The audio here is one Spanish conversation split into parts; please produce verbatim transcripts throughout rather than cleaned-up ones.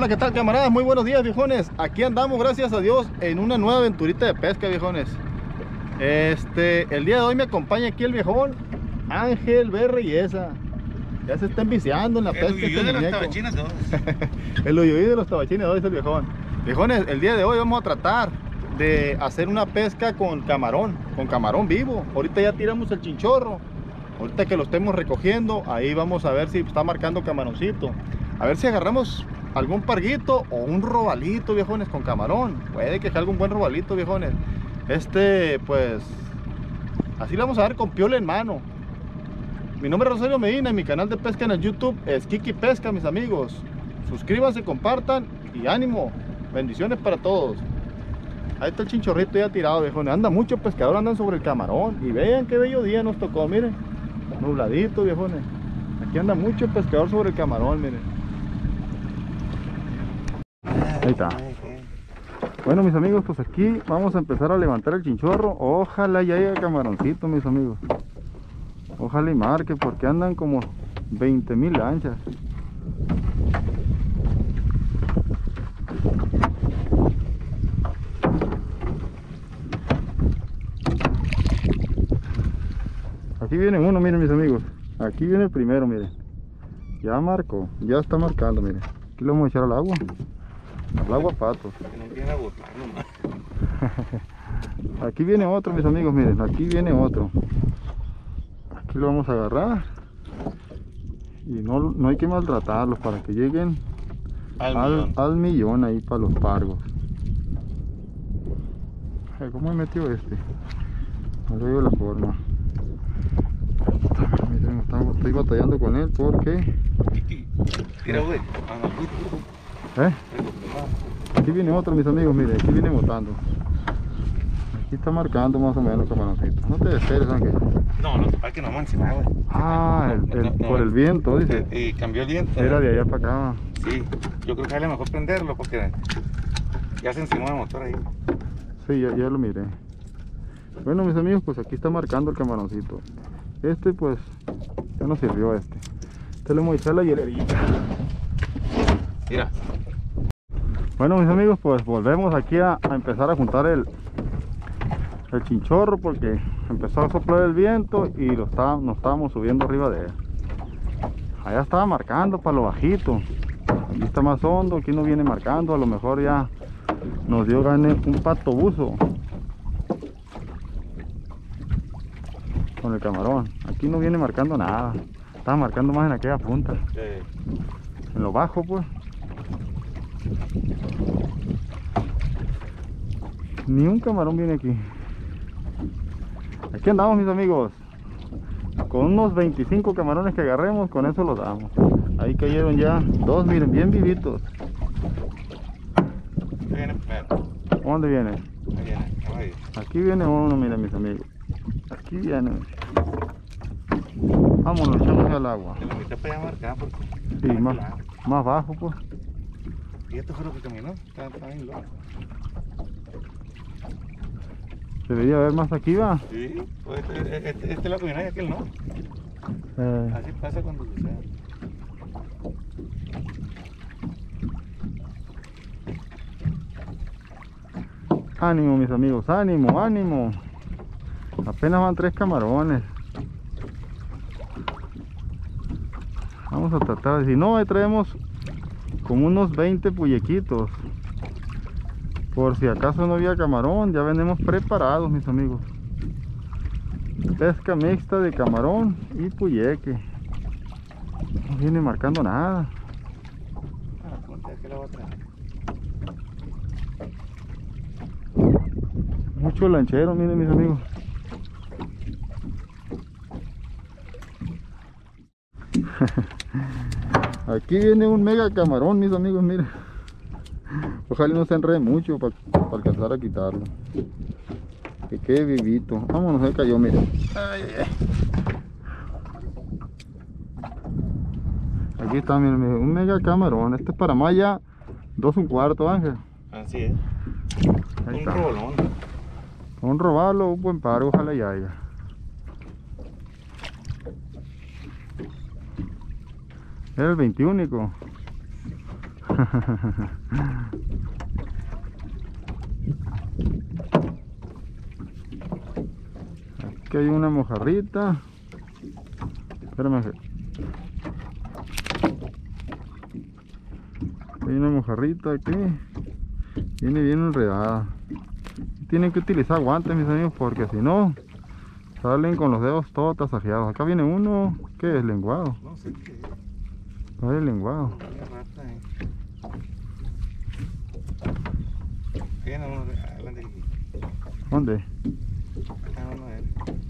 Hola, ¿qué tal, camaradas? Muy buenos días, viejones. Aquí andamos, gracias a Dios, en una nueva aventurita de pesca, viejones. Este, el día de hoy me acompaña aquí el viejón Ángel Berreyesa. Ya se está enviciando en la pesca. El uyuy de los tabachines dos. El uyuy de los tabachines dos, dice el viejón. Viejones, el día de hoy vamos a tratar de hacer una pesca con camarón, con camarón vivo. Ahorita ya tiramos el chinchorro. Ahorita que lo estemos recogiendo, ahí vamos a ver si está marcando camaroncito. A ver si agarramos algún parguito o un robalito, viejones, con camarón. Puede que salga un buen robalito, viejones. Este, pues, así le vamos a dar con piola en mano. Mi nombre es Rosario Medina y mi canal de pesca en el YouTube es Kiki Pesca, mis amigos. Suscríbanse, compartan y ánimo. Bendiciones para todos. Ahí está el chinchorrito ya tirado, viejones. Anda mucho pescador, andan sobre el camarón. Y vean qué bello día nos tocó, miren. Nubladito, viejones. Aquí anda mucho pescador sobre el camarón, miren. Ahí está. Bueno, mis amigos, pues aquí vamos a empezar a levantar el chinchorro. Ojalá ya haya camaroncito, mis amigos. Ojalá y marque, porque andan como veinte mil lanchas. Aquí viene uno, miren, mis amigos. Aquí viene el primero, miren. Ya marcó, ya está marcando, miren. Aquí lo vamos a echar al agua. Al agua pato. Que no viene a botar nomás. Aquí viene otro, mis amigos, miren. Aquí viene otro. Aquí lo vamos a agarrar. Y no, no hay que maltratarlos para que lleguen Al, al, millón. al millón ahí para los pargos. Ay, ¿cómo he metido este? No le digo la forma. Miren, estamos, estoy batallando con él porque... Tira, güey. ¿Eh? Aquí viene otro, mis amigos, miren, aquí viene botando. Aquí está marcando más o menos camaroncito. No te desesperes, Ángel. No, lo que pasa es que no vamos encima, güey. Ah, el, el, No, no, por el viento, dice. Y cambió el viento. Era de allá para acá. Sí, yo creo que vale mejor prenderlo porque ya se encimó el motor ahí. Sí, ya, ya lo miré. Bueno, mis amigos, pues aquí está marcando el camaroncito. Este, pues, ya no sirvió este. Este le vamos a echar la hielerita. Mira. Bueno, mis amigos, pues volvemos aquí a, a empezar a juntar el, el chinchorro porque empezó a soplar el viento y lo está, nos estábamos subiendo arriba de él. Allá estaba marcando para lo bajito. Aquí está más hondo, aquí no viene marcando. A lo mejor ya nos dio gane un pato buzo con el camarón. Aquí no viene marcando nada. Estaba marcando más en aquella punta. Eh, En lo bajo, pues. Ni un camarón viene aquí. Aquí andamos, mis amigos. Con unos veinticinco camarones que agarremos, con eso los damos. Ahí cayeron ya dos, miren, bien vivitos. ahí viene primero. ¿Dónde viene? Ahí viene, ahí. Aquí viene uno, miren, mis amigos. Aquí viene. Vámonos, echamos al agua. Te lo metí para allá marcar porque... Sí, más, más bajo, pues. Y esto fue lo que caminó. Está, está bien loco. Debería haber más aquí, va. Sí, pues este, este, este es la caminó y aquel no. Eh, Así pasa cuando sucede. ánimo, mis amigos, ánimo, ánimo. Apenas van tres camarones. Vamos a tratar, si no, ahí traemos como unos veinte puyequitos. Por si acaso no había camarón, ya venimos preparados, mis amigos. Pesca mixta de camarón y puyeque. No viene marcando nada. Ah, ponte aquí la otra. Mucho lanchero, miren, mis amigos. Aquí viene un mega camarón, mis amigos, miren. Ojalá no se enrede mucho para alcanzar a quitarlo. Que quede vivito. Vámonos, se cayó, miren. Ay, ay, ay. Aquí está, miren, un mega camarón. Este es para malla dos un cuarto, Ángel. Así es. Ahí Un está. robolón. Un robalo, un buen paro, ojalá y haya. Era el veintiuno. Aquí hay una mojarrita. Espérame, Ángel. Hay una mojarrita aquí. Viene bien enredada. Tienen que utilizar guantes, mis amigos, porque si no salen con los dedos todos tasajeados. Acá viene uno, ¿qué es? Lenguado. No sé qué es. Vale, lenguado. Una rata, eh. Viene uno de adelante aquí. ¿Dónde? Acá uno de él.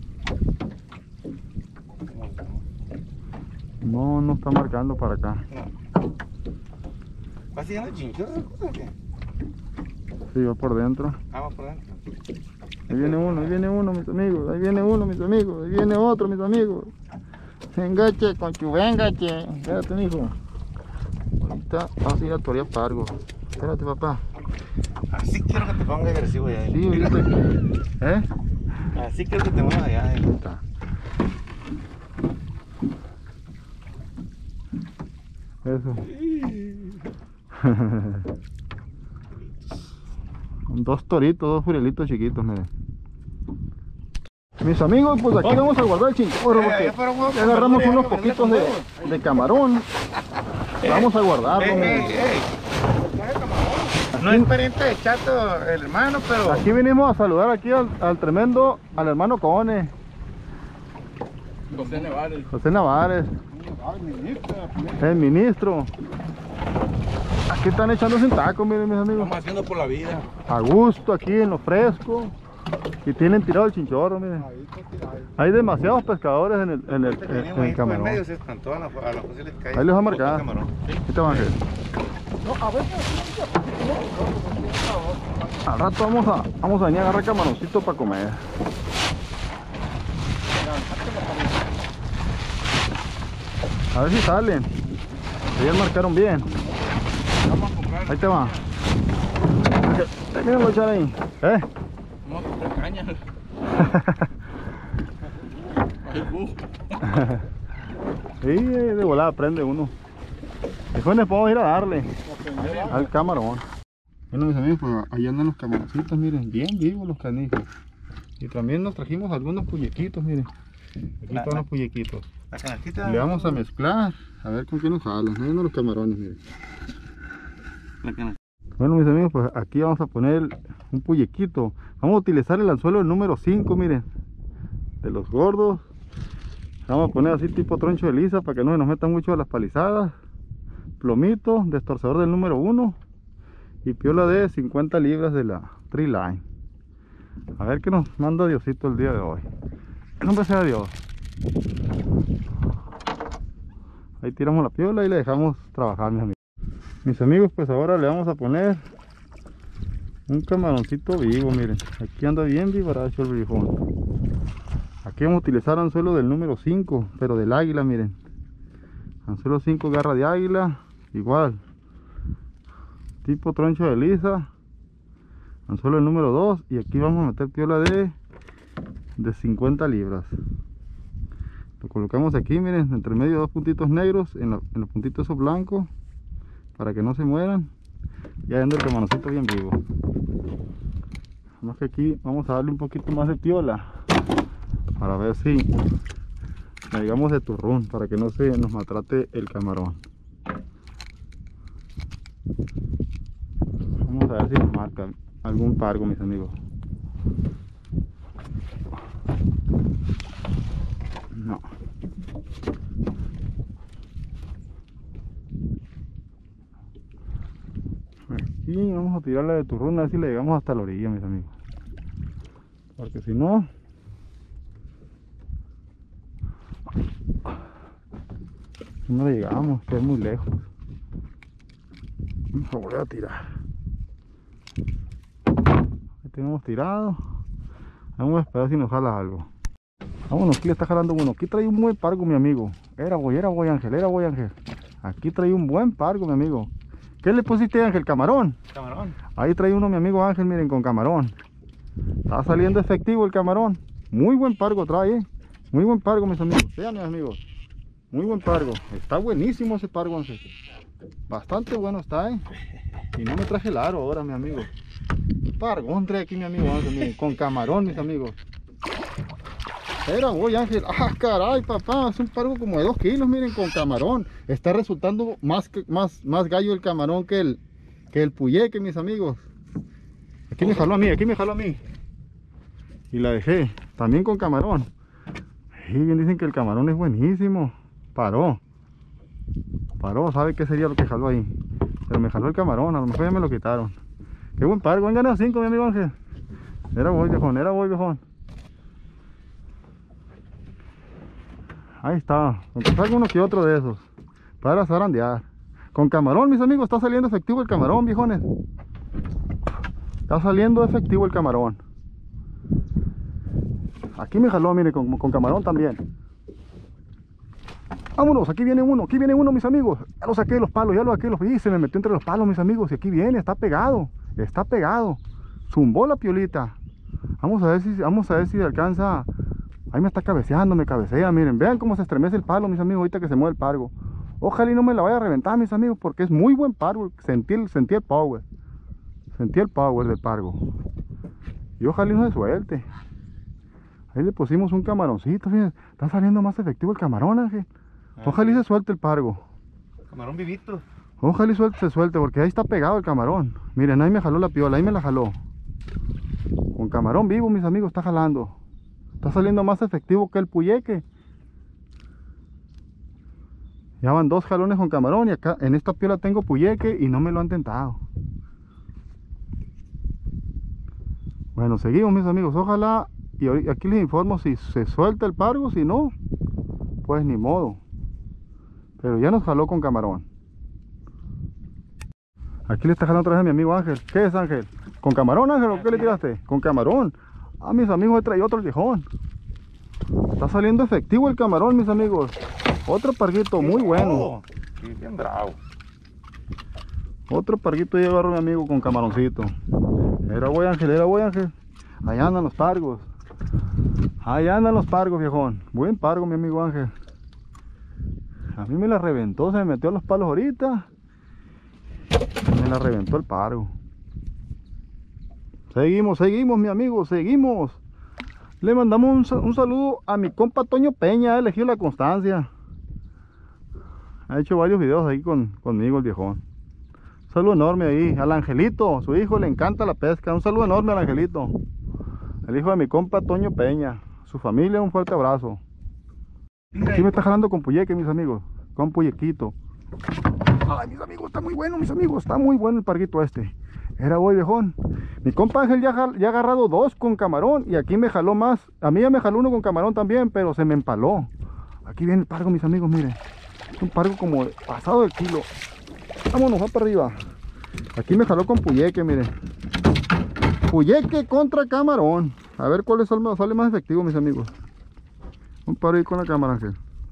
No, no está marcando para acá. No. ¿Vas siguiendo chinchorros o qué? Sí, va por dentro. Vamos por dentro. Ahí viene uno, ahí viene uno, mis amigos. Ahí viene uno, mis amigos. Ahí viene otro, mis amigos. Engache, conchu, vengache. Espérate, mijo. Ahorita vamos a ir a torear pargo. Espérate, papá. Así quiero que te ponga agresivo ya. Sí, ahorita. ¿Eh? Así quiero que te muevas allá. Ahí está. Eso. Dos toritos, dos furelitos chiquitos, miren. Mis amigos, pues aquí vamos a guardar el chinchorro porque ya agarramos unos poquitos de, de camarón. Vamos a guardarlo. Ey, miren. ey, ey. No es pariente de Chato, el hermano, pero... Aquí venimos a saludar aquí al, al tremendo, al hermano Cone. José Nevares. José Navares, el ministro. Aquí están echándose un taco, miren, mis amigos. Estamos haciendo por la vida. A gusto aquí en lo fresco. Y tienen tirado el chinchorro, miren. Hay demasiados pescadores en el, en el, en, en el En camarón. medio se espantó a las a las posibles calles. Ahí les va a marcar. Camarón. Ahí te van a ver. Al rato vamos a, vamos a venir a agarrar camaroncito para comer. A ver si salen. Ellos marcaron bien. Vamos a comprar. Ahí te va. Termínalo de echar ahí. ¿Eh? Vamos a comprar caña. Ay, bu. Sí, de volada prende uno. Después les podemos ir a darle al camarón. Bueno, mis amigos, pues allá andan los camaroncitos, miren, bien vivos los canijos. Y también nos trajimos algunos puyequitos, miren. Aquí La- están la- los puyequitos. La canastita. Le vamos a mezclar, a ver con qué nos jalan. Ahí andan los camarones, miren. La canastita. Bueno, mis amigos, pues aquí vamos a poner un puyequito. Vamos a utilizar el anzuelo del número cinco, miren. De los gordos. Vamos a poner así tipo troncho de lisa para que no se nos metan mucho a las palizadas. Plomito, destorcedor del número uno. Y piola de cincuenta libras de la Tree Line. A ver qué nos manda Diosito el día de hoy. En nombre sea de Dios. Ahí tiramos la piola y le dejamos trabajar, mis amigos. Mis amigos, pues ahora le vamos a poner un camaroncito vivo, miren. Aquí anda bien vivaracho el brujón. Aquí vamos a utilizar anzuelo del número cinco, pero del águila, miren. Anzuelo cinco, garra de águila, igual. Tipo troncho de lisa. Anzuelo del número dos. Y aquí vamos a meter piola de, de cincuenta libras. Lo colocamos aquí, miren, entre medio de dos puntitos negros, en, la, en los puntitos esos blancos, para que no se mueran. Y ahí anda el camaroncito bien vivo. Más que aquí vamos a darle un poquito más de piola, para ver si llegamos de turrón, para que no se nos maltrate el camarón. Vamos a ver si nos marca algún pargo, mis amigos. No. Aquí vamos a tirarla de turrón a ver si le llegamos hasta la orilla, mis amigos. Porque si no, no le llegamos, que es muy lejos. Vamos a volver a tirar. Ahí tenemos tirado. Vamos a esperar si nos jala algo. Vámonos, aquí le está jalando uno. Aquí trae un buen pargo, mi amigo. Era güey, era güey Ángel, era güey Ángel. Aquí trae un buen pargo, mi amigo. ¿Qué le pusiste, Ángel? ¿Camarón? Camarón. Ahí trae uno, mi amigo Ángel, miren, con camarón. Está saliendo efectivo el camarón. Muy buen pargo trae, ¿eh? Muy buen pargo, mis amigos. Vean, mis amigos. Muy buen pargo. Está buenísimo ese pargo, Ángel. Bastante bueno está, eh. Y no me traje el aro ahora, mi amigo. Pargón trae aquí mi amigo Ángel, miren, con camarón, mis amigos. Era voy, Ángel. Ah, caray, papá, es un pargo como de dos kilos, miren, con camarón. Está resultando más, que- más, más gallo el camarón que el, que el puyeque, mis amigos. Aquí me jaló a mí, aquí me jaló a mí. Y la dejé, también con camarón. Y bien dicen que el camarón es buenísimo. Paró. Paró, ¿sabe qué sería lo que jaló ahí? Pero me jaló el camarón, a lo mejor ya me lo quitaron. Qué buen pargo, han ganado cinco, mi amigo Ángel. Era voy, viejón, era voy, viejón. Ahí está, aunque salga uno que otro de esos. Para zarandear. Con camarón, mis amigos, está saliendo efectivo el camarón, viejones. Está saliendo efectivo el camarón. Aquí me jaló, mire, con, con camarón también. Vámonos, aquí viene uno, aquí viene uno, mis amigos. Ya lo saqué de los palos, ya lo saqué de los... Y se me metió entre los palos, mis amigos. Y aquí viene, está pegado, está pegado. Zumbó la piolita. Vamos a ver si, vamos a ver si alcanza. Ahí me está cabeceando, me cabecea, miren. Vean cómo se estremece el palo, mis amigos, ahorita que se mueve el pargo. Ojalá y no me la vaya a reventar, mis amigos, porque es muy buen pargo. Sentí el, sentí el power. Sentí el power del pargo. Y ojalá y no se suelte. Ahí le pusimos un camaroncito, fíjense. Está saliendo más efectivo el camarón, Ángel. Ojalá y se suelte el pargo. Camarón vivito. Ojalá y suelte, se suelte, porque ahí está pegado el camarón. Miren, ahí me jaló la piola, ahí me la jaló. Con camarón vivo, mis amigos, está jalando. Está saliendo más efectivo que el puyeque. Ya van dos jalones con camarón y acá en esta piola tengo puyeque y no me lo han tentado. Bueno, seguimos, mis amigos. Ojalá, y ahori- aquí les informo si se suelta el pargo, si no, pues ni modo. Pero ya nos jaló con camarón. Aquí le está jalando otra vez a mi amigo Ángel. ¿Qué es, Ángel? ¿Con camarón, Ángel, o qué le tiraste? Con camarón. Ah, mis amigos, he traído otro viejón. Está saliendo efectivo el camarón, mis amigos. Otro parguito muy bueno. Oh, sí, bien bravo. Otro parguito ya agarró mi amigo con camaroncito. Era voy, Ángel, era voy, Ángel. Allá andan los pargos. Allá andan los pargos, viejón. Buen pargo, mi amigo Ángel. A mí me la reventó, se me metió a los palos ahorita. Me la reventó el pargo. Seguimos, seguimos, mi amigo, seguimos. Le mandamos un, sa- un saludo a mi compa Toño Peña, ha elegido la constancia. Ha hecho varios videos ahí con, conmigo el viejón. Un saludo enorme ahí al Angelito, su hijo le encanta la pesca. Un saludo enorme al Angelito, el hijo de mi compa Toño Peña. Su familia, un fuerte abrazo. Aquí me está jalando con puyeque, mis amigos, con puyequito. Ay, mis amigos, está muy bueno, mis amigos, está muy bueno el parguito este. Era hoy, viejón. Mi compa Ángel ya, jal- ya ha agarrado dos con camarón y aquí me jaló más. A mí ya me jaló uno con camarón también, pero se me empaló. Aquí viene el pargo, mis amigos, miren. Es un pargo como de- pasado del kilo. Vámonos, va para arriba. Aquí me jaló con puyeque, miren. Puyeque contra camarón. A ver cuál es el- sale más efectivo, mis amigos. Un paro ahí con la cámara, Ángel.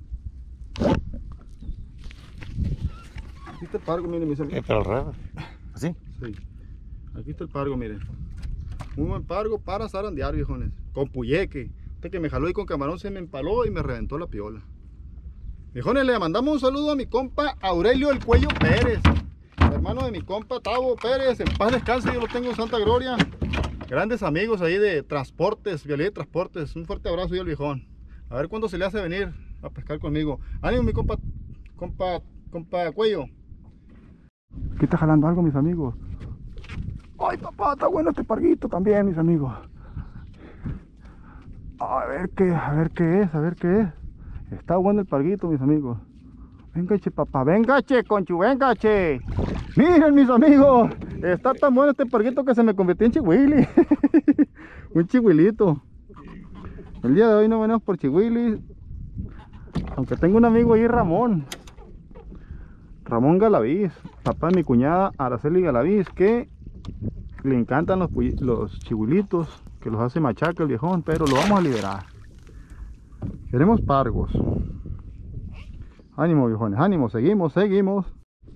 Aquí está el pargo, miren, mis amigos. Eh, pero al revés. ¿Así? Sí. Aquí está el pargo, miren. Un buen pargo para zarandear, viejones. Con puyeque. Este que me jaló y con camarón se me empaló y me reventó la piola. Viejones, le mandamos un saludo a mi compa Aurelio El Cuello Pérez, hermano de mi compa Tavo Pérez. En paz descanse, yo lo tengo en Santa Gloria. Grandes amigos ahí de transportes, vialidad de transportes. Un fuerte abrazo y al viejón. A ver cuándo se le hace venir a pescar conmigo. Ánimo, mi compa, compa, compa Cuello. Aquí está jalando algo, mis amigos. Ay, papá, está bueno este parguito también, mis amigos. A ver qué, a ver qué es, a ver qué es. Está bueno el parguito, mis amigos. Venga, che, papá, venga, che, conchu, venga, che. Miren, mis amigos, está tan bueno este parguito que se me convirtió en chihuili. Un chihuilito. El día de hoy no venimos por chihuilis. Aunque tengo un amigo ahí, Ramón. Ramón Galaviz, papá de mi cuñada Araceli Galaviz, que le encantan los, los chihuilitos, que los hace machaca el viejón, pero lo vamos a liberar. Queremos pargos. Ánimo, viejones, ánimo, seguimos, seguimos.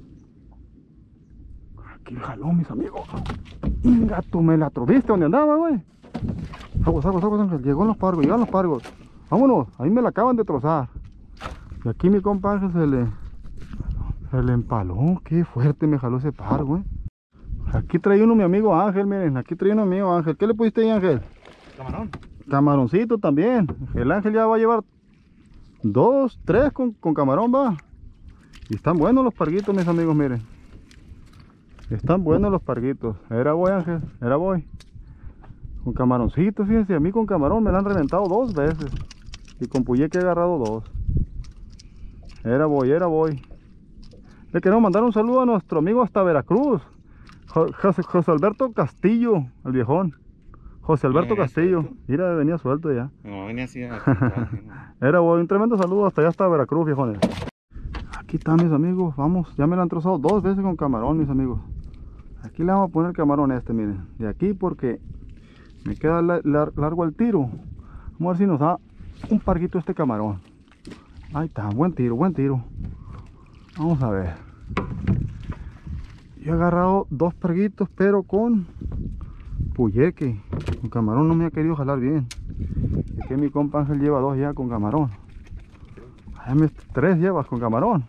Aquí el jalón, mis amigos. Inga, tú me la troviste donde andaba, güey. Aguas, aguas, aguas, Ángel. Llegó los pargos, llegaron los pargos. Vámonos, ahí me la acaban de trozar. Y aquí mi compa Ángel se le... El empaló, qué fuerte me jaló ese par, güey. Aquí trae uno mi amigo Ángel, miren, aquí trae uno mi amigo Ángel. ¿Qué le pusiste ahí, Ángel? Camarón. Camaroncito también. El Ángel ya va a llevar dos, tres con, con camarón, va. Y están buenos los parguitos, mis amigos, miren. Están buenos los parguitos. Era voy, Ángel, era voy. Con camaroncito, fíjense, a mí con camarón me la han reventado dos veces. Y con puyeque he agarrado dos. Era voy, era voy. Le queremos mandar un saludo a nuestro amigo hasta Veracruz. José, José Alberto Castillo, el viejón. José Alberto venía Castillo. suelto. Mira, venía suelto ya. No, venía así. a- Era voy, un tremendo saludo hasta allá hasta Veracruz, viejones. Aquí están mis amigos, vamos, ya me lo han trozado dos veces con camarón, mis amigos. Aquí le vamos a poner el camarón este, miren. De aquí porque me queda la- la- largo el tiro. Vamos a ver si nos da un parguito este camarón. Ahí está, buen tiro, buen tiro. Vamos a ver. Yo he agarrado dos parguitos, pero con puyeque. Con camarón no me ha querido jalar bien. Aquí mi compa Ángel lleva dos ya con camarón. Allá me, tres llevas con camarón.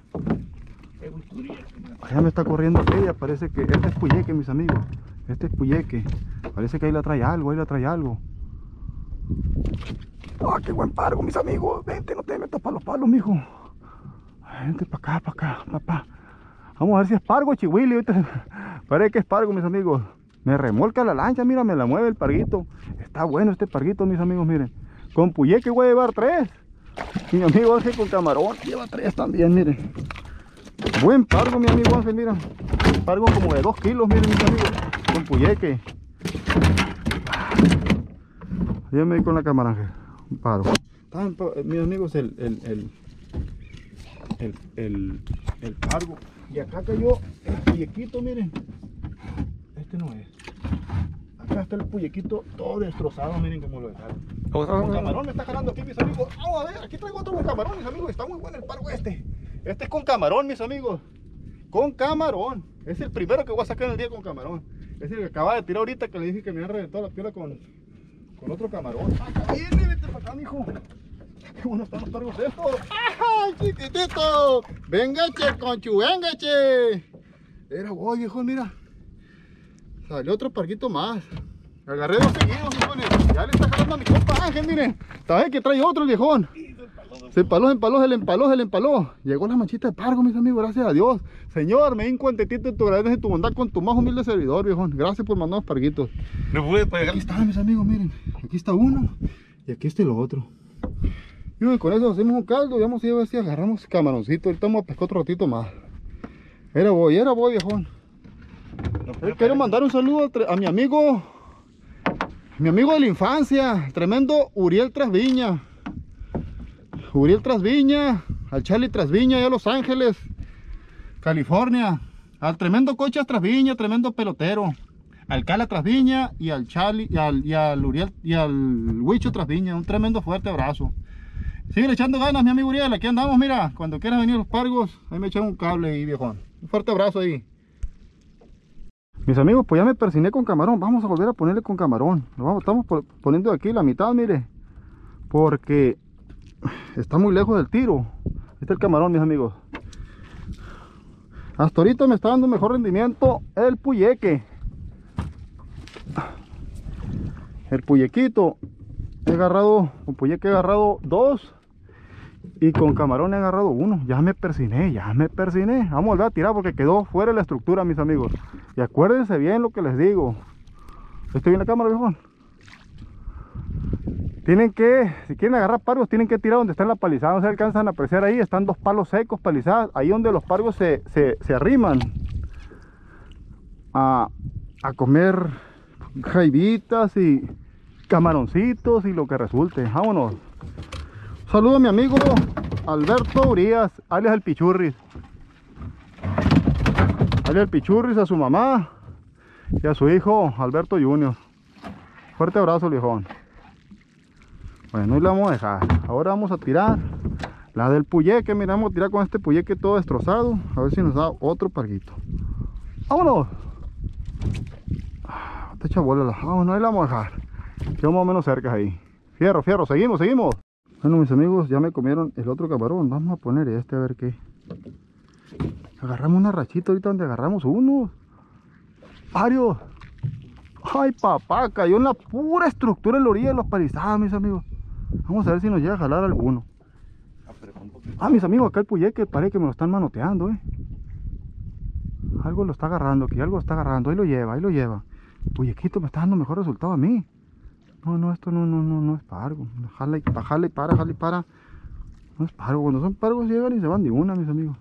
Allá me está corriendo aquella, parece que este es puyeque, mis amigos. Este es puyeque. Parece que ahí la trae algo, ahí la trae algo. ¡Ah, qué buen pargo, mis amigos! Vente, no te metas para los palos, mijo. Vente para acá, para acá, papá. Vamos a ver si es pargo, chihuili. Ahorita parece que es pargo, mis amigos. Me remolca la lancha, mira, me la mueve el parguito. Está bueno este parguito, mis amigos, miren. Con puyeque voy a llevar tres. Mi amigo Ángel con camarón lleva tres también, miren. Buen pargo, mi amigo Ángel, mira. Pargo como de dos kilos, miren, mis amigos. Con puyeque. Ya me di con la cámara, Ángel. Un paro. Están, mis amigos, el, el, el, el, el, el pargo. Y acá cayó el puyequito, miren. Este no es. Acá está el puyequito todo destrozado, miren cómo lo dejaron. Con camarón me está jalando aquí, mis amigos. Vamos a ver, aquí traigo otro con camarón, mis amigos. Está muy bueno el pargo este. Este es con camarón, mis amigos. Con camarón. Es el primero que voy a sacar en el día con camarón. Es el que acaba de tirar ahorita, que le dije que me había reventado la piola con, con otro camarón. Acá viene, vete para acá, mijo. Qué bueno están los pargos estos. ¡Ay, chiquitito! Venga, che, conchu, venga, che. Era voy, viejo, mira. Salió otro parguito más. Agarré dos seguidos, viejones. Ya le está jalando a mi compa Ángel, miren. Sabes que trae otro el viejón. Se empaló, se empaló, se le empaló, se le empaló. Llegó la manchita de pargo, mis amigos, gracias a Dios. Señor, me hinco ante ti, te agradezco tu bondad con tu más humilde servidor, viejón. Gracias por mandar los parguitos. No pude pegar. Aquí están, mis amigos, miren. Aquí está uno y aquí está el otro. Y con eso hacemos un caldo y vamos a ir a ver si agarramos camaroncito. Ahorita vamos a pescar otro ratito más. Era voy, era voy, viejón. No Eh, quiero mandar un saludo a, a mi amigo, mi amigo de la infancia, tremendo Uriel Trasviña. Uriel Trasviña, al Charlie Trasviña, allá a Los Ángeles, California. Al tremendo Cochas Trasviña, tremendo pelotero. Al Cala Trasviña y al Charlie, y al, y al Uriel, y al Huicho Trasviña. Un tremendo fuerte abrazo. Sigue echando ganas, mi amigo Uriel, aquí andamos, mira. Cuando quieras venir a los pargos, ahí me echan un cable ahí, viejón. Un fuerte abrazo ahí. Mis amigos, pues ya me persiné con camarón. Vamos a volver a ponerle con camarón. Lo vamos, estamos poniendo aquí la mitad, mire. Porque está muy lejos del tiro. Este es el camarón, mis amigos. Hasta ahorita me está dando mejor rendimiento el puyeque. El puyequito. He agarrado, con puyeque he agarrado dos. Y con camarón he agarrado uno. Ya me persiné, ya me persiné. Vamos a volver a tirar porque quedó fuera de la estructura, mis amigos. Y acuérdense bien lo que les digo. ¿Estoy bien la cámara, viejón? Tienen que, si quieren agarrar pargos, tienen que tirar donde está la palizada. No se alcanzan a apreciar ahí. Están dos palos secos, palizadas. Ahí donde los pargos se, se, se arriman a, a comer jaibitas y camaroncitos y lo que resulte. Vámonos. Saludo a mi amigo Alberto Urias, alias el Pichurris. Alias el Pichurris, a su mamá y a su hijo Alberto Junior. Fuerte abrazo, viejón. Bueno, y la vamos a dejar. Ahora vamos a tirar la del puyeque. Mira, vamos a tirar con este puyeque todo destrozado. A ver si nos da otro parguito. ¡Vámonos! Te echa bola la... Vámonos, ahí la vamos a dejar. Quedó más o menos cerca ahí. Fierro, fierro, seguimos, seguimos. Bueno, mis amigos, ya me comieron el otro camarón. Vamos a poner este a ver qué. Agarramos una rachita ahorita donde agarramos unos. Varios. Ay, papá, cayó en la pura estructura en la orilla de los palizadas, mis amigos. Vamos a ver si nos llega a jalar alguno. Ah, mis amigos, acá el puyeque parece que me lo están manoteando, eh. Algo lo está agarrando aquí, algo lo está agarrando. Ahí lo lleva, ahí lo lleva. Puyequito me está dando mejor resultado a mí. No, no, esto no, no, no, no es pargo. Jala y, jala y para, jala y para. No es pargo. Cuando son pargos llegan y se van de una, mis amigos.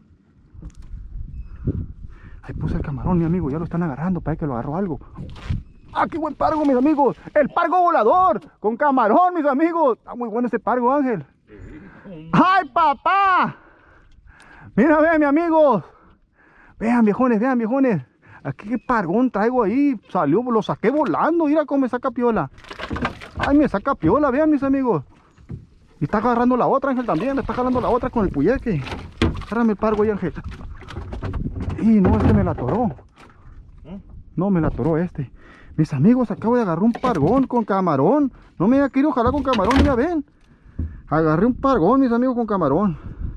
Ahí puse el camarón, mi amigo. Ya lo están agarrando. Parece que lo agarró algo. ¡Ah, qué buen pargo, mis amigos! ¡El pargo volador! Con camarón, mis amigos. Está muy bueno este pargo, Ángel. ¡Ay, papá! Mira, vean, mis amigos. Vean, viejones, vean, viejones. Aquí qué pargón traigo ahí. Salió, lo saqué volando. Mira cómo me saca piola. Ay, me saca piola, vean, mis amigos. Y está agarrando la otra, Ángel, también. Le está jalando la otra con el puyeque. Agárrame el pargo ahí, Ángel. Y no, este me la atoró. No, me la atoró este. Mis amigos, acabo de agarrar un pargón con camarón. No me había querido jalar con camarón, ya ven. Agarré un pargón, mis amigos, con camarón.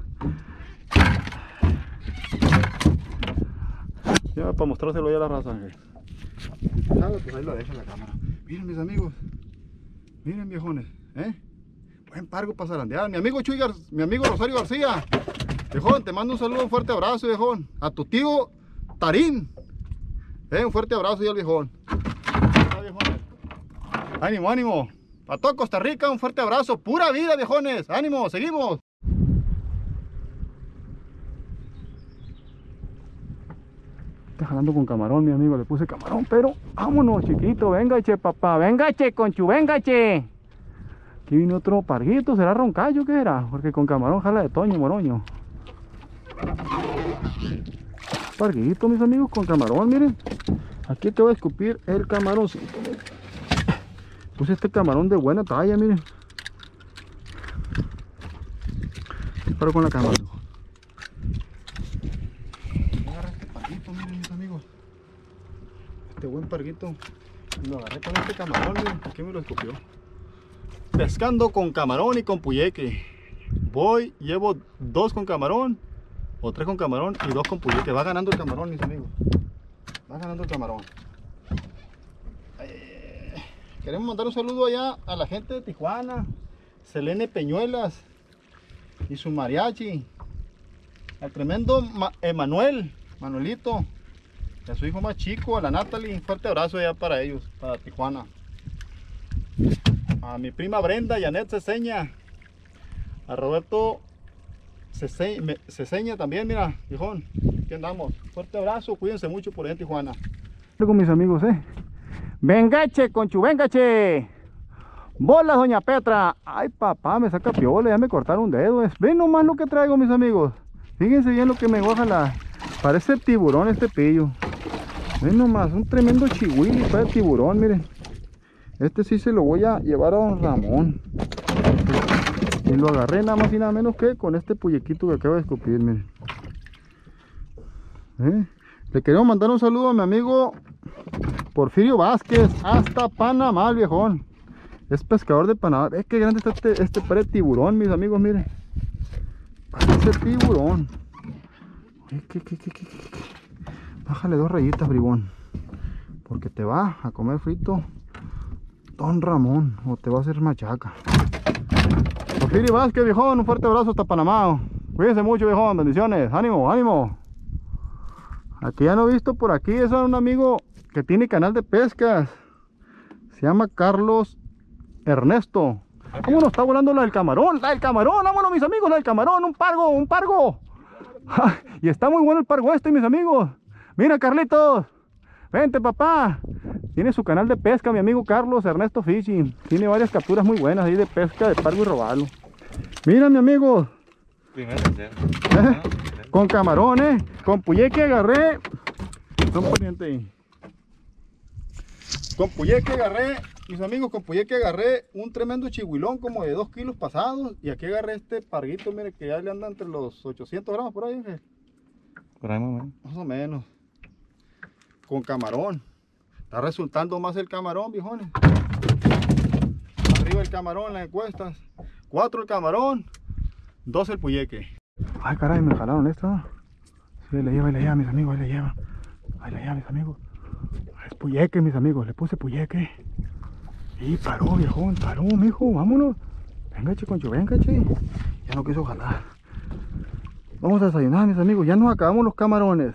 Ya, para mostrárselo ya a la raza, Ángel. Nada, pues ahí lo dejo en la cámara. Miren, mis amigos. Miren, viejones, ¿eh? Buen pargo para zarandear. Mi amigo Chuy Gar... mi amigo Rosario García. Viejón, te mando un saludo, un fuerte abrazo, viejón. A tu tío Tarín. Eh, un fuerte abrazo ya al viejón. Ah, viejones. Ánimo, ánimo. Para todo Costa Rica, un fuerte abrazo. Pura vida, viejones. Ánimo, seguimos. Está jalando con camarón, mi amigo. Le puse camarón, pero vámonos, chiquito. Venga, che, papá. Venga, che, conchu, venga, che. Aquí viene otro parguito. ¿Será roncayo? ¿Qué era? Porque con camarón jala de Toño Moroño. Parguito, mis amigos, con camarón, miren. Aquí te voy a escupir el camaroncito. Puse este camarón de buena talla, miren. Disparo con la cámara. Agarra este parguito, miren, mis amigos. Este buen parguito. Lo agarré con este camarón, miren. Aquí me lo escupió. Pescando con camarón y con puyeque. Voy, llevo dos con camarón, o tres con camarón y dos con puyeque. Va ganando el camarón, mis amigos. Va ganando el camarón. Eh, queremos mandar un saludo allá a la gente de Tijuana. Selene Peñuelas y su mariachi. Al tremendo Ma Emanuel, Manuelito. Y a su hijo más chico, a la Natalie. Un fuerte abrazo allá para ellos, para Tijuana. A mi prima Brenda, Janet Ceseña. A Roberto Ceseña, Ceseña también, mira, viejón. Aquí andamos. Fuerte abrazo, cuídense mucho por allá en Tijuana. Con mis amigos, eh. Vengache, conchu, vengache. Bolas, doña Petra. Ay, papá, me saca piola, ya me cortaron un dedo. Ven nomás lo que traigo, mis amigos. Fíjense bien lo que me voy a jalar. Parece tiburón este pillo. Ven nomás, un tremendo chihuili para el tiburón, miren. Este sí se lo voy a llevar a don Ramón. Y lo agarré nada más y nada menos que con este puyequito que acaba de escupir, miren. ¿Eh? Le queremos mandar un saludo a mi amigo Porfirio Vázquez, hasta Panamá, el viejón. Es pescador de Panamá. Es que grande está este, este pre tiburón, mis amigos, miren. Parece tiburón. ¿Qué, qué, qué, qué, qué? Bájale dos rayitas, bribón. Porque te va a comer frito don Ramón, o te va a hacer machaca. Porfirio Vázquez, viejón, un fuerte abrazo hasta Panamá. Cuídense mucho, viejón, bendiciones, ánimo, ánimo. Aquí ya no he visto por aquí, es un amigo que tiene canal de pescas. Se llama Carlos Ernesto. Vámonos, está volando la del camarón, la del camarón, vámonos mis amigos, la del camarón, un pargo, un pargo. Y está muy bueno el pargo este, mis amigos. Mira, Carlitos, vente, papá. Tiene su canal de pesca, mi amigo Carlos Ernesto Fishing. Tiene varias capturas muy buenas ahí de pesca de pargo y robalo. Mira, mi amigo. ¿Eh? Con camarón, eh. Con puyeque agarré. Son poniente ahí. Con puyeque agarré, mis amigos, con puyeque agarré un tremendo chihuilón como de dos kilos pasados. Y aquí agarré este parguito, mire, que ya le anda entre los ochocientos gramos por ahí. ¿Eh? Por ahí más o menos. Más o menos. Con camarón. Está resultando más el camarón, viejones. Arriba el camarón en las encuestas. Cuatro el camarón, dos el puyeque. Ay, caray, me jalaron esta. Ahí la lleva, ahí la lleva, mis amigos, ahí la lleva. Ahí la lleva, mis amigos. Es puyeque, mis amigos, le puse puyeque. Y paró, viejón, paró, mijo, vámonos. Venga, che, Concho, venga, che. Ya no quiso jalar. Vamos a desayunar, mis amigos, ya nos acabamos los camarones.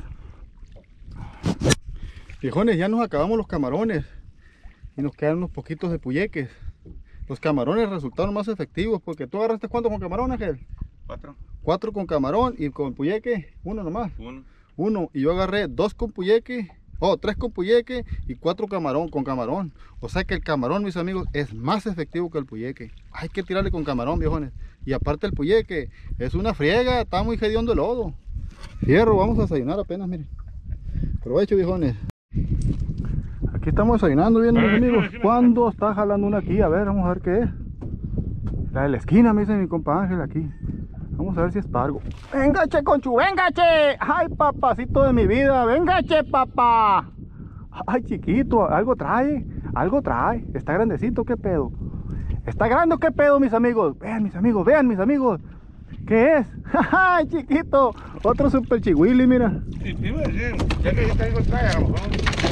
Viejones, ya nos acabamos los camarones. Y nos quedan unos poquitos de puyeques. Los camarones resultaron más efectivos porque tú agarraste ¿cuánto con camarón, Ángel? Cuatro. Cuatro con camarón y con puyeque, uno nomás. Uno. Uno, y yo agarré dos con puyeque, oh, tres con puyeque y cuatro camarón con camarón. O sea que el camarón, mis amigos, es más efectivo que el puyeque. Hay que tirarle con camarón, viejones. Y aparte el puyeque es una friega, está muy hediondo el lodo. Fierro, vamos a desayunar apenas, miren. Provecho, viejones. Aquí estamos desayunando bien, mis amigos. ¿Cuándo está jalando una aquí? A ver, vamos a ver qué es. La de la esquina, me dice mi compa Ángel aquí. Vamos a ver si es pargo. ¡Venga, che, Conchu! ¡Venga, che! ¡Ay, papacito de mi vida! ¡Venga, che, papá! ¡Ay, chiquito! Algo trae. Algo trae. Está grandecito, ¿qué pedo? ¿Está grande o qué pedo, mis amigos? Vean, mis amigos, vean, mis amigos. ¿Qué es? ¡Ay, chiquito! Otro super chihuili, mira. Sí, te iba a decir, ya que está algo trae, a lo mejor.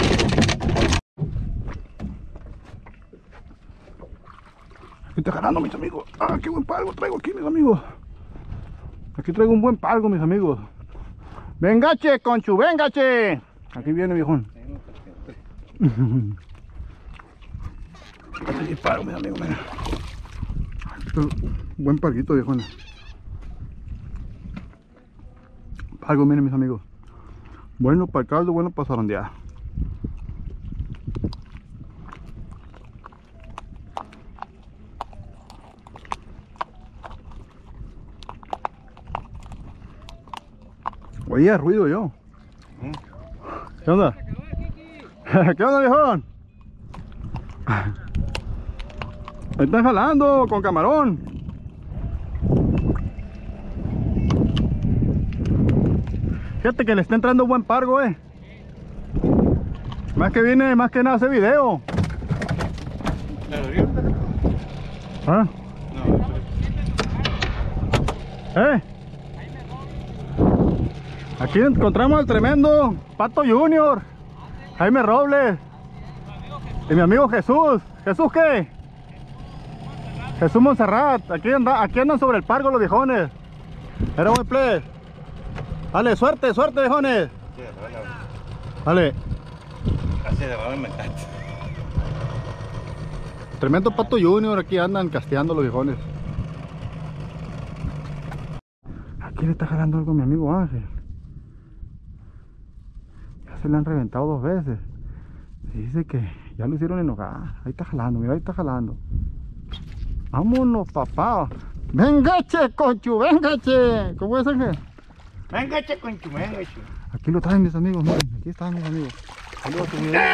Aquí está ganando, mis amigos. ¡Ah, qué buen palgo traigo aquí, mis amigos! Aquí traigo un buen palgo, mis amigos. ¡Venga, che, Conchu! ¡Venga, che! Aquí viene, viejón. Aquí paro, mis amigos, mira. Buen palguito, viejón. Palgo, miren, mis amigos. Bueno para el caldo, bueno para zarandear. Oía ruido yo. ¿Qué onda? ¿Qué onda, viejón? Me están jalando con camarón. Fíjate que le está entrando buen pargo, eh. Más que viene, más que nada hace video. ¿Ah? ¿Eh? Aquí encontramos al tremendo Pato Junior, Jaime Robles y mi amigo Jesús. ¿Jesús qué? Jesús Montserrat. Aquí, anda, aquí andan sobre el pargo los viejones. Era buen play. Dale, suerte, suerte, viejones. Dale. Así de verdad me encanta. Tremendo Pato Junior, aquí andan casteando los viejones. Aquí le está jalando algo a mi amigo Ángel. Ya se le han reventado dos veces. Dice que ya lo hicieron enojar. Ahí está jalando, mira, ahí está jalando. Vámonos, papá. Venga, che, Conchu, venga, che. ¿Cómo es, Ángel? Venga, che, Conchu, venga, che. Aquí lo traen, mis amigos, miren. Aquí están, mis amigos. Saludos a tu video.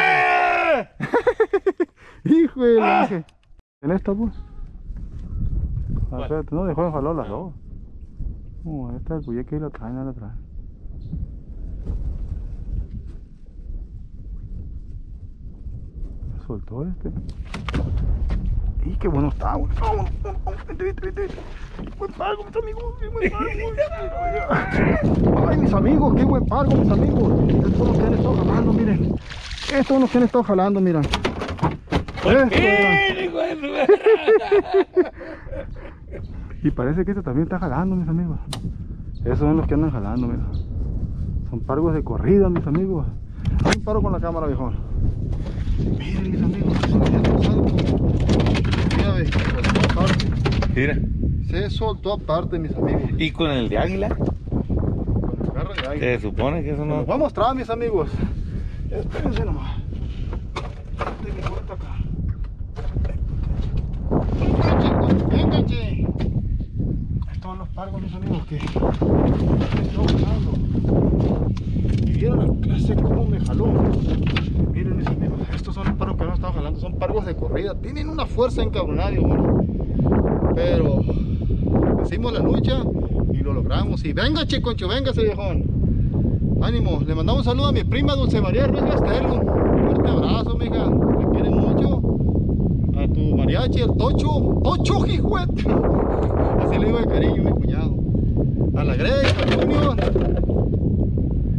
Hijo de la Ángel. ¿En esta, pues? Ah, espérate, no dejó de jalar las dos. Uh, esta es el que la traen, no la traen. Me soltó este. Y qué bueno está, güey. Vámonos, vámonos, vente, vente, vente. Buen pargo, mis amigos, qué buen pargo. Ay, mis amigos, qué buen pargo, mis amigos. Estos son los que han estado jalando, miren. Estos son los que han estado jalando, miren. Y parece que este también está jalando, mis amigos. Esos son los que andan jalando, mira. Son pargos de corrida, mis amigos. Hay un paro con la cámara, viejón. Miren, mis amigos, se había soltado. Mira, ve, se soltó aparte. Mira. Se soltó aparte, mis amigos. ¿Y con el de águila? Con el garra de águila. Se supone que eso no. Los voy a mostrar, mis amigos. Espérense nomás. Este mi puerta acá. Venga, che. Estos son los pargos, mis amigos, que estoy jalando. Y vieron la clase cómo me jaló. Miren, mis amigos, estos son los pargos que no estaba jalando. Son pargos de corrida. Tienen una fuerza encabronada, bueno. Pero hicimos la lucha y lo logramos. Y venga, che, Concho, véngase, viejón. Ánimo. Le mandamos un saludo a mi prima Dulce María Ruiz Gastelo. Un fuerte abrazo, mija. Me quiere mucho. A tu mariachi, el Tocho. Tocho, hijuet. Así le digo de cariño, mi cuñado. A la Grey, al Junior.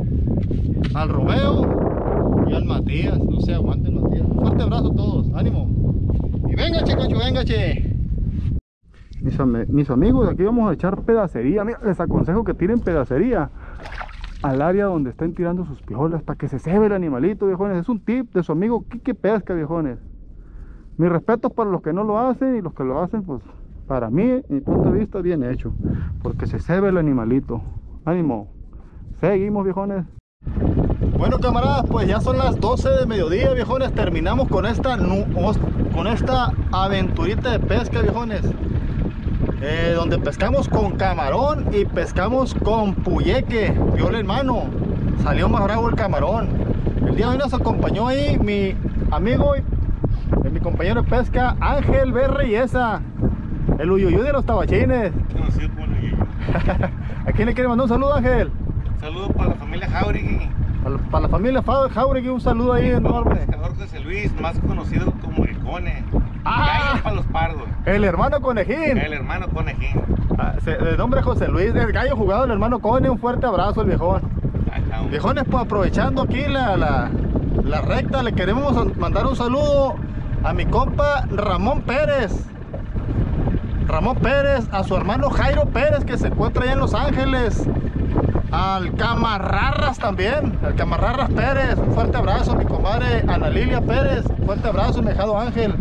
al Romeo y al Matías. No se aguanten, Matías. Un fuerte abrazo a todos, ánimo. Y venga, che, cacho, venga, che. Mis, am mis amigos, aquí vamos a echar pedacería. Mira, les aconsejo que tiren pedacería al área donde estén tirando sus pijolas para que se cebe el animalito, viejones. Es un tip de su amigo Quique Pesca, viejones. Mis respetos para los que no lo hacen, y los que lo hacen, pues para mí, en mi punto de vista, bien hecho, porque se cebe el animalito. Ánimo, seguimos, viejones. Bueno, camaradas, pues ya son las doce de mediodía, viejones. Terminamos con esta con esta aventurita de pesca, viejones, eh, donde pescamos con camarón y pescamos con puyeque, viola en mano. Salió más bravo el camarón. El día de hoy nos acompañó ahí mi amigo y mi compañero de pesca, Ángel B. Reyesa, el uyuyú de los tabachines. Conocido como el uyuyú. ¿A quién le quiere mandar un saludo, Ángel? Saludos para la familia Jauregui. Para, para la familia Jauregui, un saludo ahí enorme. Pescador José Luis, más conocido como el Cone. Ah, Gallo para los pardos. El hermano Conejín. El hermano Conejín. Ah, se, el nombre José Luis, el gallo jugado, el hermano Cone. Un fuerte abrazo, el viejón. Ajá, Viejones, pues aprovechando aquí la, la, la recta, le queremos mandar un saludo a mi compa Ramón Pérez. Ramón Pérez, a su hermano Jairo Pérez, que se encuentra allá en Los Ángeles. Al Camarrarras también, al Camarrarras Pérez. Un fuerte abrazo a mi comadre Ana Lilia Pérez. Un fuerte abrazo, mi dejado Ángel.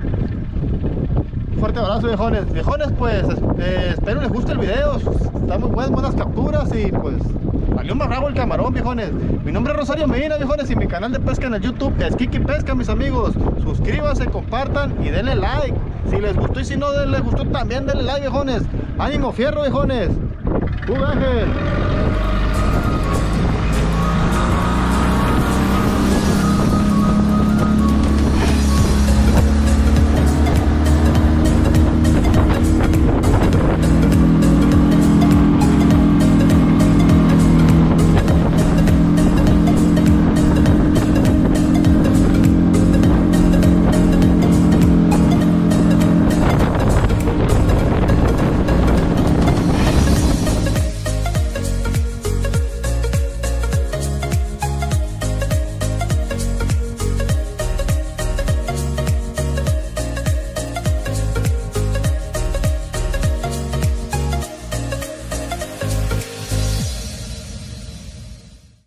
Un fuerte abrazo, viejones. Viejones, pues eh, espero les guste el video. Están muy buenas, buenas capturas y pues salió más bravo el camarón, viejones. Mi nombre es Rosario Medina, viejones, y mi canal de pesca en el YouTube es Kiki Pesca, mis amigos. Suscríbanse, compartan y denle like si les gustó, y si no les gustó también denle like, viejones. Ánimo, fierro, viejones. ¡Uh, Ángel!